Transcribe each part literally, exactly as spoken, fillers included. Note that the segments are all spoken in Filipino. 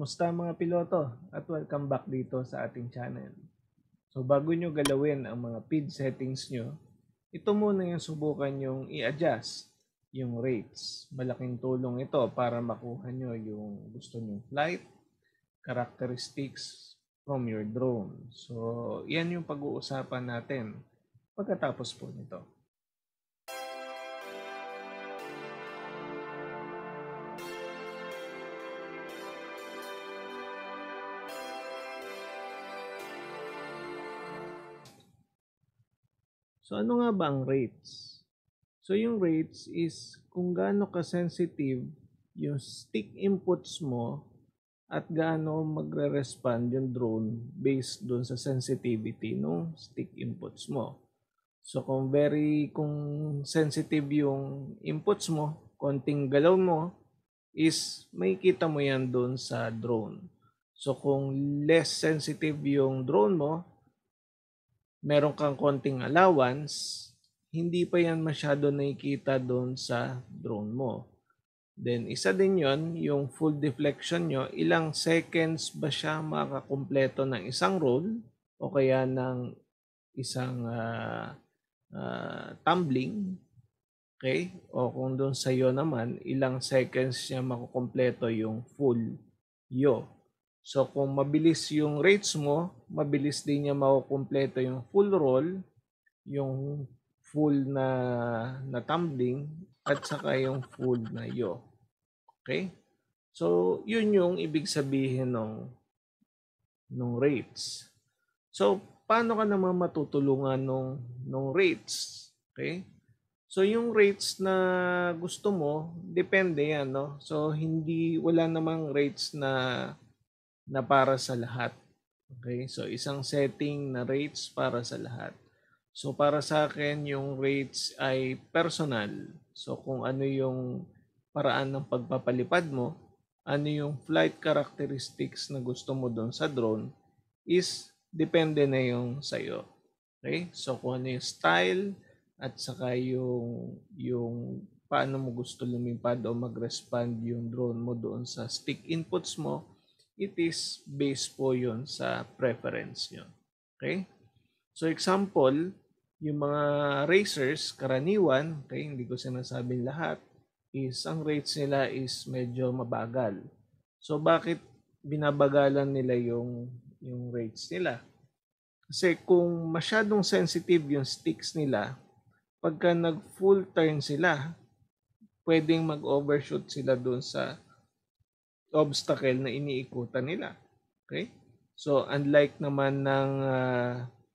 Kumusta mga piloto? At welcome back dito sa ating channel. So bago nyo galawin ang mga P I D settings nyo, ito muna yung subukan yung i-adjust yung rates. Malaking tulong ito para makuha nyo yung gusto nyong flight characteristics from your drone. So yan yung pag-uusapan natin pagkatapos po nito. So ano nga ba ang rates? So yung rates is kung gaano ka-sensitive yung stick inputs mo at gaano magre-respond yung drone based doon sa sensitivity ng stick inputs mo. So kung very kung sensitive yung inputs mo, konting galaw mo is makikita mo yan doon sa drone. So kung less sensitive yung drone mo, meron kang konting allowance, hindi pa yan masyado nakikita doon sa drone mo. Then, isa din yon yung full deflection nyo, ilang seconds ba siya makakumpleto ng isang roll o kaya ng isang uh, uh, tumbling. Okay? O kung doon sa yaw naman, ilang seconds niya makukumpleto yung full yaw. So kung mabilis yung rates mo, mabilis din niya makukumpleto yung full roll, yung full na, na tumbling, at saka yung full na yaw. Okay? So yun yung ibig sabihin ng, ng rates. So paano ka naman matutulungan ng, ng rates? Okay? So yung rates na gusto mo, depende yan, no? So hindi, wala namang rates na na para sa lahat. Okay? So, isang setting na rates para sa lahat. So, para sa akin, yung rates ay personal. So, kung ano yung paraan ng pagpapalipad mo, ano yung flight characteristics na gusto mo doon sa drone, is depende na yung sa'yo. Okay? So, kung ano yung style, at saka yung, yung paano mo gusto lumipad o mag-respond yung drone mo doon sa stick inputs mo, it is based po yun sa preference nyo. Okay? So example, yung mga racers, karaniwan, okay, hindi ko sinasabing lahat, is ang rates nila is medyo mabagal. So bakit binabagalan nila yung, yung rates nila? Kasi kung masyadong sensitive yung sticks nila, pagka nag-full turn sila, pwedeng mag-overshoot sila doon sa obstacle na iniikutan nila. Okay? So, unlike naman ng uh,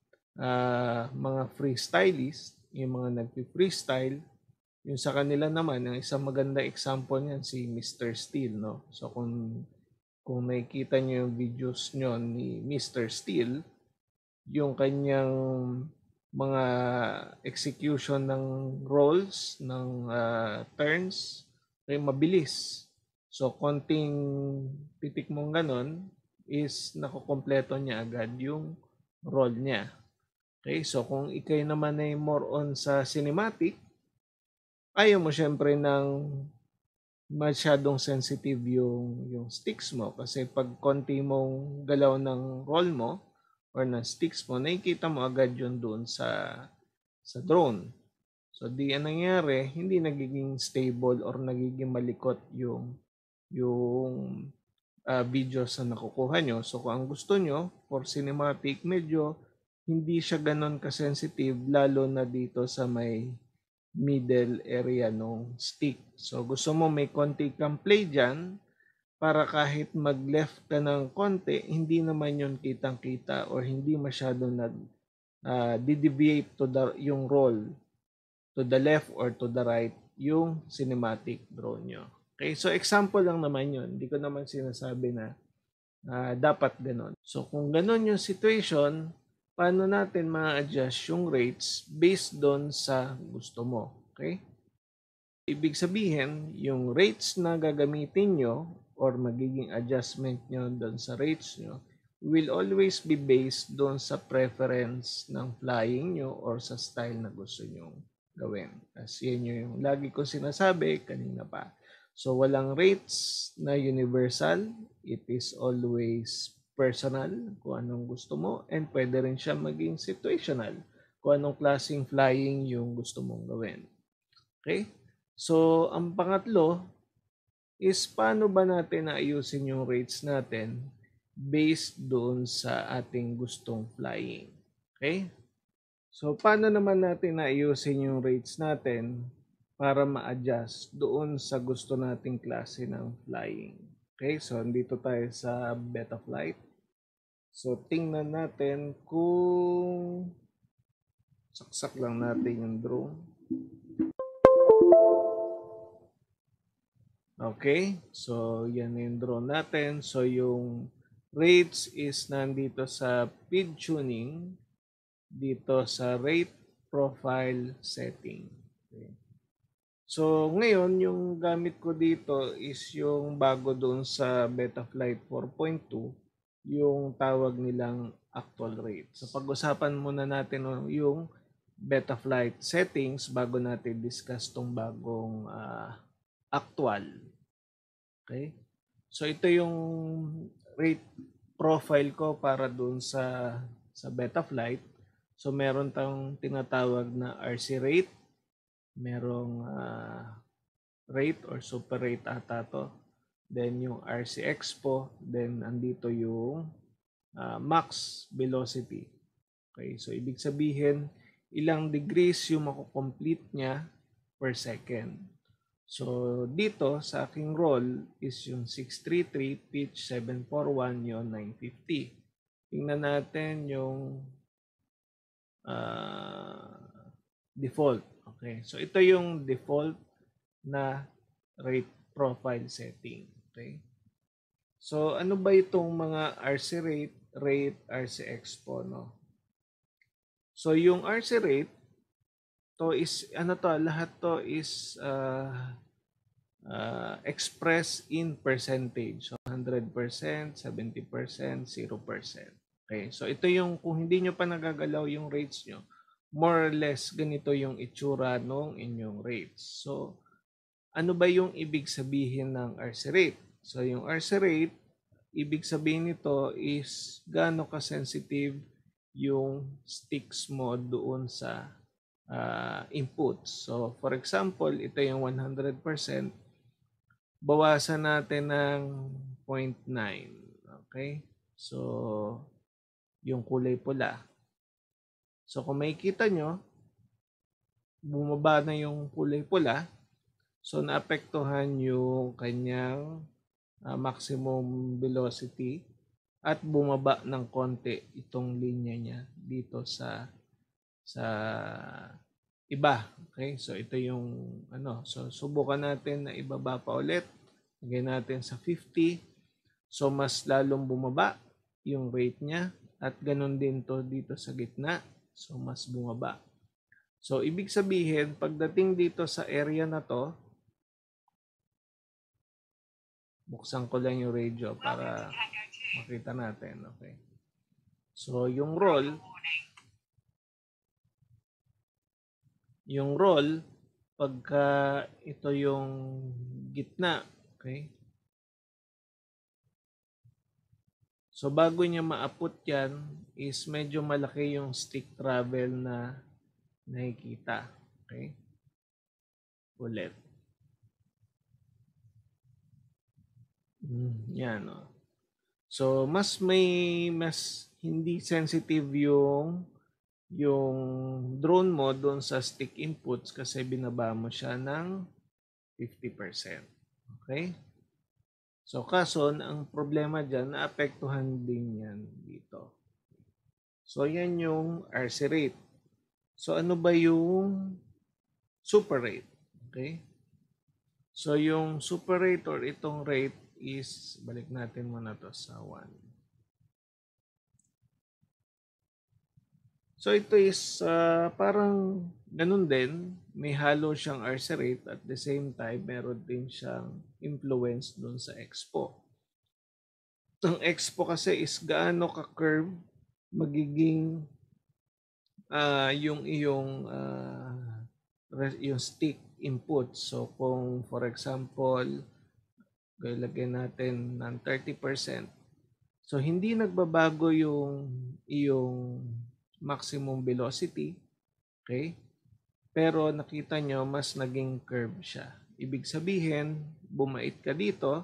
uh, mga freestylist, yung mga nagpi-freestyle, yung sa kanila naman, ang isang maganda example niyan si Mister Steel, no? So, kung kung nakikita niyo yung videos niyo ni Mister Steel, yung kanyang mga execution ng rolls, ng uh, turns, ay mabilis. So, konting pitik mong ganon is nakukompleto niya agad yung roll niya. Okay? So, kung ikay naman ay more on sa cinematic, ayaw mo syempre ng masyadong sensitive yung, yung sticks mo. Kasi pag konti mong galaw ng roll mo or ng sticks mo, nakikita mo agad yun doon sa, sa drone. So, di ang nangyari, hindi nagiging stable or nagiging malikot yung yung uh, videos na nakukuha nyo. So kung ang gusto nyo for cinematic, medyo hindi siya ganon ka-sensitive, lalo na dito sa may middle area ng stick. So gusto mo may konti kang play dyan para kahit mag-left ka ng konti, hindi naman yun kitang-kita or hindi masyado nag uh, deviate to the, yung roll to the left or to the right yung cinematic drone nyo. Okay, so example lang naman yun. Hindi ko naman sinasabi na uh, dapat ganon. So kung ganon yung situation, paano natin ma-adjust yung rates based doon sa gusto mo? Okay? Ibig sabihin, yung rates na gagamitin nyo or magiging adjustment nyo doon sa rates nyo will always be based doon sa preference ng flying nyo or sa style na gusto nyo gawin. Kasi yan yung lagi ko sinasabi kanina pa. So walang rates na universal, it is always personal kung anong gusto mo, and pwede rin siya maging situational kung anong klaseng flying yung gusto mong gawin. Okay? So ang pangatlo is paano ba natin naayusin yung rates natin based doon sa ating gustong flying. Okay? So, paano naman natin naayusin yung rates natin para ma-adjust doon sa gusto nating klase ng flying. Okay? So, dito tayo sa Betaflight. So, tingnan natin kung saksak lang natin yung drone. Okay? So, yan yung drone natin. So, yung rates is nandito sa feed tuning, dito sa rate profile setting. Okay. So, ngayon, yung gamit ko dito is yung bago doon sa Betaflight four point two, yung tawag nilang actual rate. So, pag-usapan muna natin yung Betaflight settings bago natin discuss tong bagong uh, actual. Okay? So, ito yung rate profile ko para doon sa, sa Betaflight. So, meron tayong tinatawag na R C rate, merong uh, rate or super rate ata to. Then, yung R C expo, then andito yung uh, max velocity. Okay, so ibig sabihin, ilang degrees yung makukomplete niya per second. So, dito sa aking roll is yung six thirty-three, pitch seven forty-one, yung nine fifty. Tingnan natin yung Uh, default. Okay. So, ito yung default na rate profile setting. Okay. So, ano ba itong mga R C rate, rate, R C expo, no? So, yung R C rate, to is, ano to, lahat to is uh, uh, expressed in percentage. So, one hundred percent, seventy percent, zero percent. Okay, so ito yung kung hindi nyo pa nagagalaw yung rates nyo, more or less ganito yung itsura ng inyong rates. So, ano ba yung ibig sabihin ng R C rate? So, yung R C rate, ibig sabihin nito is gaano ka-sensitive yung sticks mo doon sa uh, inputs. So, for example, ito yung one hundred percent, bawasan natin ng zero point nine. Okay? So, yung kulay pula. So, kung makikita nyo, bumaba na yung kulay pula. So, naapektuhan yung kanyang uh, maximum velocity at bumaba ng konti itong linya niya dito sa sa iba. Okay? So, ito yung ano. So, subukan natin na ibaba pa ulit. Lagay natin sa fifty. So, mas lalong bumaba yung rate niya. At ganun din to dito sa gitna. So, mas bumaba. So, ibig sabihin, pagdating dito sa area na to, buksan ko lang yung radio para makita natin. Okay. So, yung roll, yung roll, pagka ito yung gitna, okay, so, bago niya maapot yan, is medyo malaki yung stick travel na nakikita. Okay? Ulit. Mm, yan, no? So, mas may, mas hindi sensitive yung, yung drone mo doon sa stick inputs kasi binaba mo siya ng fifty percent. Okay? So, kaso, ang problema dyan, naapektuhan din yan dito. So, yan yung R C rate. So, ano ba yung super rate? Okay? So, yung super rate or itong rate is, balik natin muna to sa one. So, ito is uh, parang ganun din. May halo siyang R C rate at the same time, meron din siyang influence dun sa expo. Ang expo kasi is gaano ka-curve magiging uh, yung iyong uh, yung stick input. So kung for example, lagyan natin ng thirty percent. So hindi nagbabago yung iyong maximum velocity, okay? Pero nakita nyo mas naging curve siya. Ibig sabihin, bumait ka dito.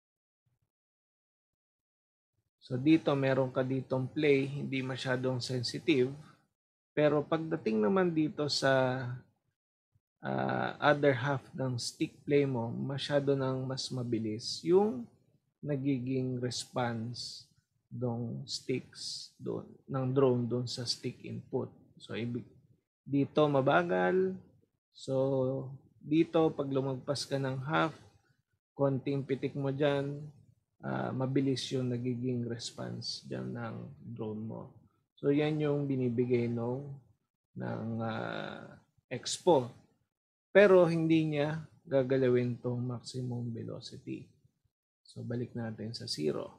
So dito meron ka ditong play, hindi masyadong sensitive. Pero pagdating naman dito sa uh, other half ng stick play mo, masyado nang mas mabilis yung nagiging response ng sticks doon, ng drone doon sa stick input. So ibig dito mabagal. So dito pag lumagpas ka ng half, konting pitik mo diyan, uh, mabilis yung nagiging response diyan ng drone mo. So yan yung binibigay nung ng uh, expo. Pero hindi niya gagalawin tong maximum velocity. So balik natin sa zero.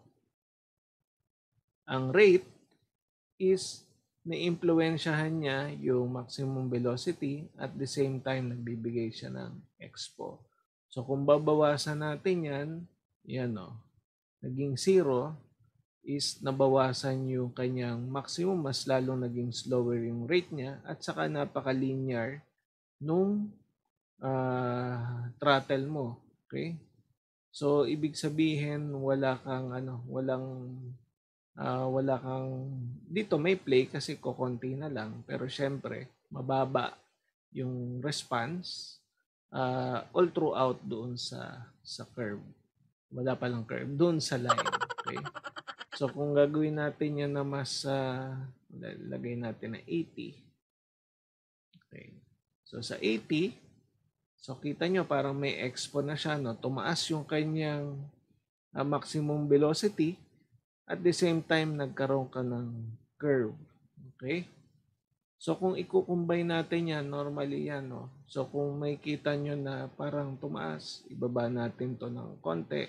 Ang rate is na-impluwensyahan niya yung maximum velocity at the same time nagbibigay siya ng expo. So kung babawasan natin yan, yan o, naging zero is nabawasan yung kanyang maximum, mas lalong naging slower yung rate niya at saka napaka-linear nung uh, throttle mo. Okay? So ibig sabihin wala kang ano, walang uh, wala kang dito may play kasi kokonti na lang, pero syempre mababa yung response uh, all throughout doon sa sa curve. Wala pa lang curve doon sa line. Okay? So kung gagawin natin yan na mas uh, lagay natin na eighty. Okay. So sa eighty, so kita nyo parang may expo na siya, no? Tumaas yung kanyang uh, maximum velocity at the same time nagkaroon ka ng curve. Okay? So kung i-combine natin yan, normally yan, no? So kung may kita nyo na parang tumaas, ibaba natin to ng konti.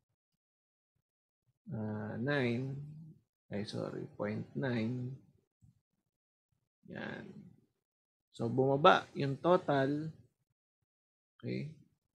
Uh, nine. Ay sorry, zero point nine. Yan. So bumaba yung total. Okay.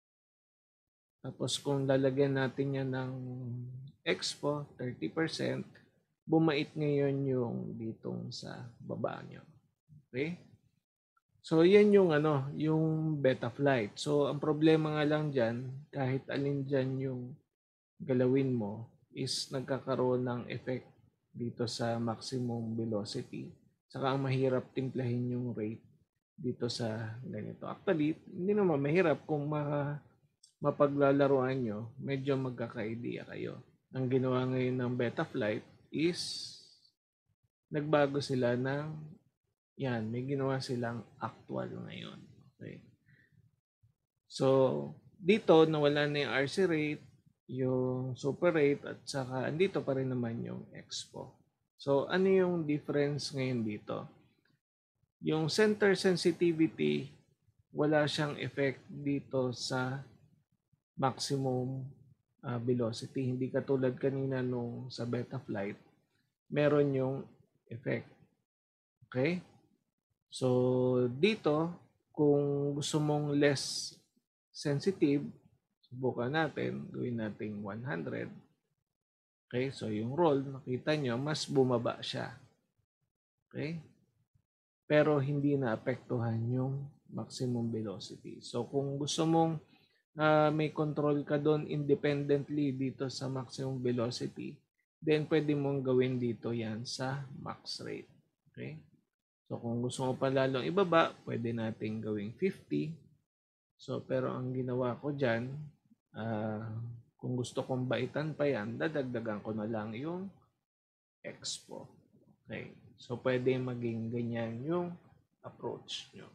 Tapos kung lalagyan natin yan ng expo, thirty percent, bumait ngayon yung ditong sa baba nyo. Okay? So yan yung ano, yung Betaflight. So ang problema nga lang diyan, kahit alin diyan yung galawin mo is nagkakaroon ng effect dito sa maximum velocity. Saka ang mahirap timplahin yung rate dito sa ganito. Actually, hindi naman mahirap kung ma mapaglalaruan nyo, medyo magkaka-idea kayo. Ang ginawa ngayon ng Betaflight is nagbago sila ng yan, may ginawa silang actual ngayon. Okay. So, dito nawala na yung R C rate, yung super rate at saka andito pa rin naman yung expo. So, ano yung difference ngayon dito? Yung center sensitivity, wala siyang effect dito sa maximum uh, velocity. Hindi katulad kanina nung sa Betaflight, meron yung effect. Okay? So, dito, kung gusto mong less sensitive, subukan natin, gawin natin one hundred. Okay? So, yung roll, nakita nyo, mas bumaba siya. Okay? Pero hindi naapektuhan yung maximum velocity. So, kung gusto mong uh, may control ka doon independently dito sa maximum velocity, then pwede mong gawin dito yan sa max rate. Okay? So, kung gusto mo pa lalong ibaba, pwede natin gawing fifty. So, pero ang ginawa ko dyan, uh, kung gusto kong baitan pa yan, dadagdagan ko na lang yung expo. Okay. So, pwede maging ganyan yung approach nyo.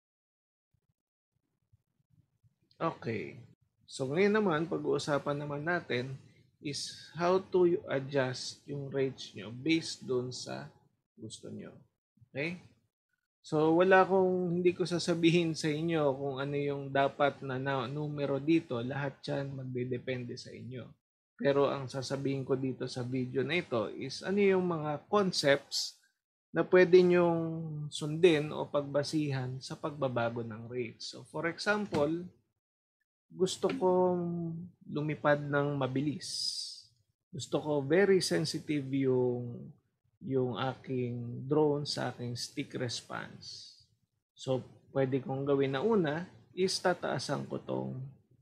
Okay. So, ngayon naman, pag-uusapan naman natin is how to adjust yung rates nyo based doon sa gusto nyo. Okay? So, wala kong, hindi ko sasabihin sa inyo kung ano yung dapat na, na numero dito. Lahat yan magdedepende sa inyo. Pero ang sasabihin ko dito sa video na ito is ano yung mga concepts na pwede nyong sundin o pagbasihan sa pagbabago ng rates. So for example, gusto kong lumipad ng mabilis. Gusto ko very sensitive yung yung aking drone sa aking stick response. So pwede kong gawin na una is tataasan ko tong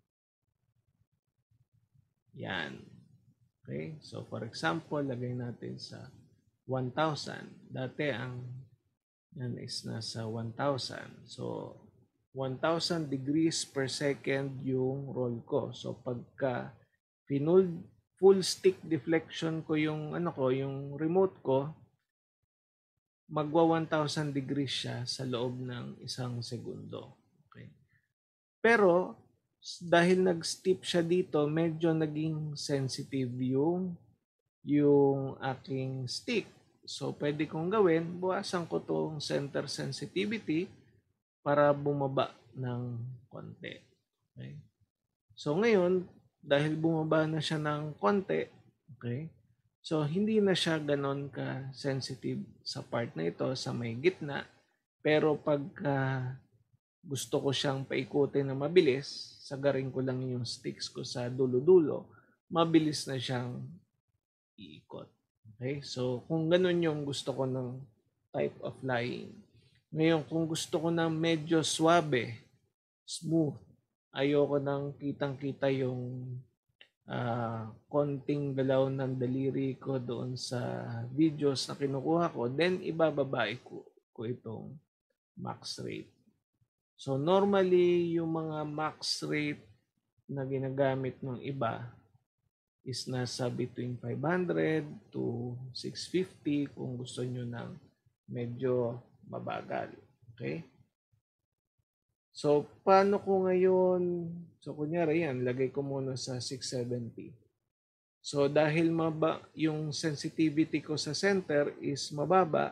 yan. Okay? So for example, lagay natin sa one thousand. Dati ang yan is nasa one thousand. So one thousand degrees per second yung roll ko. So pagka pinull full stick deflection ko yung ano ko, yung remote ko, magwa one thousand degrees siya sa loob ng isang segundo. Okay. Pero dahil nag-steep siya dito, medyo naging sensitive yung yung aking stick. So pwede kong gawin, buwasan ko tong center sensitivity para bumaba ng konti. Okay? So ngayon, dahil bumaba na siya ng konti, okay? So hindi na siya ganon ka sensitive sa part na ito sa may gitna, pero pagka gusto ko siyang paikutin na mabilis, sagarin ko lang yung sticks ko sa dulo-dulo, mabilis na siyang iikot. Okay? So kung ganon yung gusto ko ng type of flying. Ngayon, kung gusto ko ng medyo swabe, smooth, ayoko nang kitang-kita yung uh, konting galaw ng daliri ko doon sa videos na kinukuha ko, then ibababa ko, ko itong max rate. So normally, yung mga max rate na ginagamit ng iba is nasa between five hundred to six fifty kung gusto nyo ng medyo mabagal. Okay? So, paano ko ngayon, so kunyari yan, lagay ko muna sa six seventy. So, dahil maba, yung sensitivity ko sa center is mababa,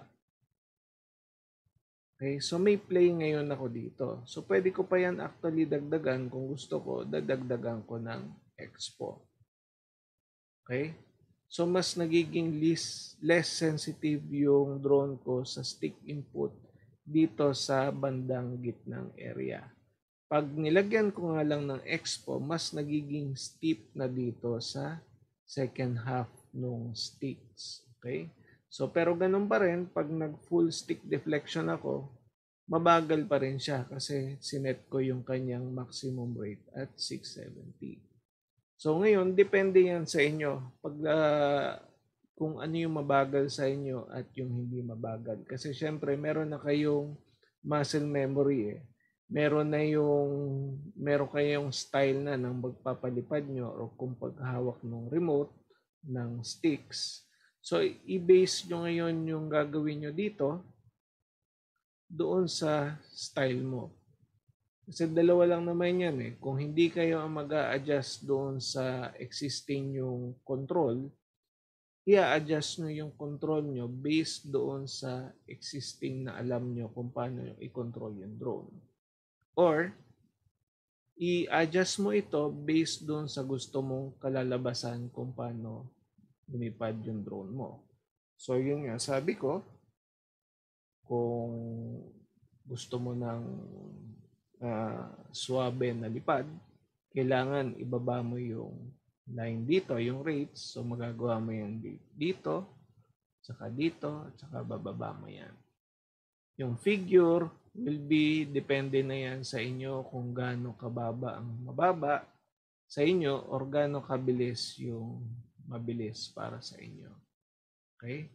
okay, so may play ngayon ako dito. So, pwede ko pa yan actually dagdagan kung gusto ko, dadagdagan ko ng expo. Okay? So, mas nagiging less, less sensitive yung drone ko sa stick input dito sa bandang gitnang area. Pag nilagyan ko nga lang ng expo, mas nagiging steep na dito sa second half ng sticks. Okay? So, pero ganun pa rin, pag nag-full stick deflection ako, mabagal pa rin siya kasi sinet ko yung kanyang maximum rate at six seventy. So ngayon, depende yan sa inyo. Pag uh, kung ano yung mabagal sa inyo at yung hindi mabagal. Kasi syempre, meron na kayong muscle memory eh. Meron na yung, meron kayong style na ng magpapalipad nyo o kung paghawak ng remote, ng sticks. So, i-base nyo ngayon yung gagawin nyo dito doon sa style mo. Kasi dalawa lang naman yan eh. Kung hindi kayo ang mag-a-adjust doon sa existing yung control, i-adjust nyo yung control nyo based doon sa existing na alam nyo kung paano i-control yung drone. Or, i-adjust mo ito based doon sa gusto mong kalalabasan kung paano lumipad yung drone mo. So, yun nga, sabi ko, kung gusto mo ng uh, suwabe na lipad, kailangan ibaba mo yung line dito, yung rates. So, magagawa mo yan dito, saka dito, saka bababa mo yan. Yung figure will be, depende na yan sa inyo kung gaano kababa ang mababa sa inyo or gaano kabilis yung mabilis para sa inyo. Okay?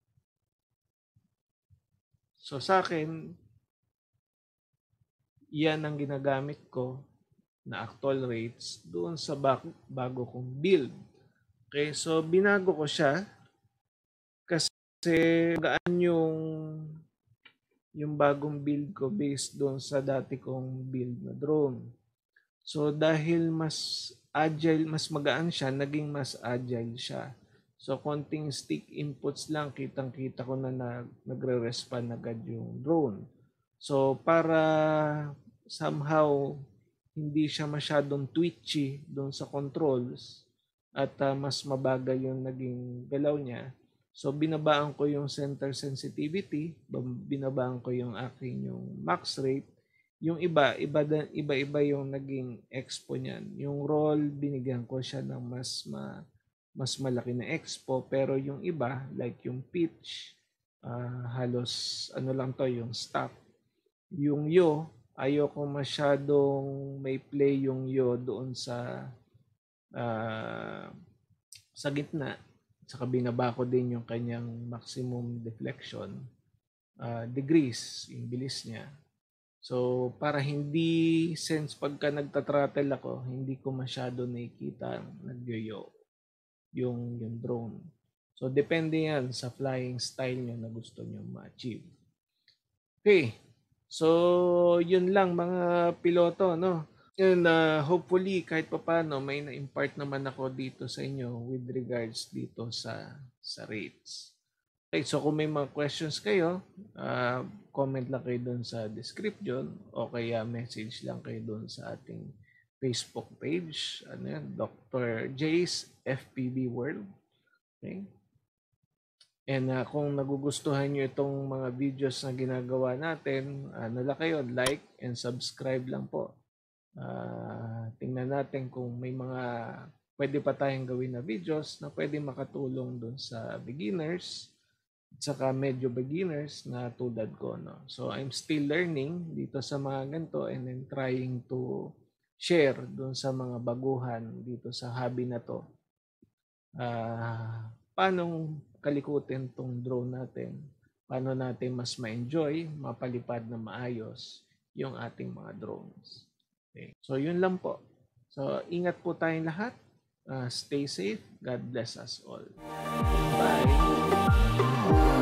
So, sa akin, yan ang ginagamit ko na actual rates doon sa bago, bago kong build. Okay, so binago ko siya kasi gaan yung yung bagong build ko based doon sa dati kong build na drone. So dahil mas agile, mas magaan siya, naging mas agile siya. So konting stick inputs lang, kitang-kita ko na, na nagre-respond agad yung drone. So para somehow hindi siya masyadong twitchy doon sa controls at uh, mas mabagal yung naging galaw niya, So binabaan ko yung center sensitivity, binabaan ko yung aking yung max rate. Yung iba, iba iba-iba yung naging expo niyan. Yung roll, binigyan ko siya ng mas ma, mas malaki na expo, pero yung iba like yung pitch, uh, halos ano lang to, yung stop. Yung yaw, ayoko masyadong may play yung yaw doon sa uh, sa gitna. Saka binaba ko din yung kanyang maximum deflection uh, degrees, yung bilis niya. So, para hindi, since pagka nagtatratel ako, hindi ko masyado nakikita nagyoyo yung, yung drone. So, depende yan sa flying style nyo na gusto nyo ma-achieve. Okay. So, yun lang mga piloto, no? And uh, hopefully, kahit papano, may na-impart naman ako dito sa inyo with regards dito sa, sa rates. Okay, so kung may mga questions kayo, uh, comment lang kayo doon sa description o kaya message lang kayo doon sa ating Facebook page, ano yan, Doctor J's F P V World. Okay? And uh, kung nagugustuhan nyo itong mga videos na ginagawa natin, ano lang kayo, like and subscribe lang po. Uh, tingnan natin kung may mga pwede pa tayong gawin na videos na pwede makatulong doon sa beginners at saka medyo beginners na tulad ko, no? So I'm still learning dito sa mga ganito and then trying to share doon sa mga baguhan dito sa hobby na to. Uh, paano kalikutin tong drone natin? Paano natin mas ma-enjoy, mapalipad na maayos yung ating mga drones? Okay. So yun lang po. So ingat po tayong lahat. Uh, stay safe. God bless us all. Bye.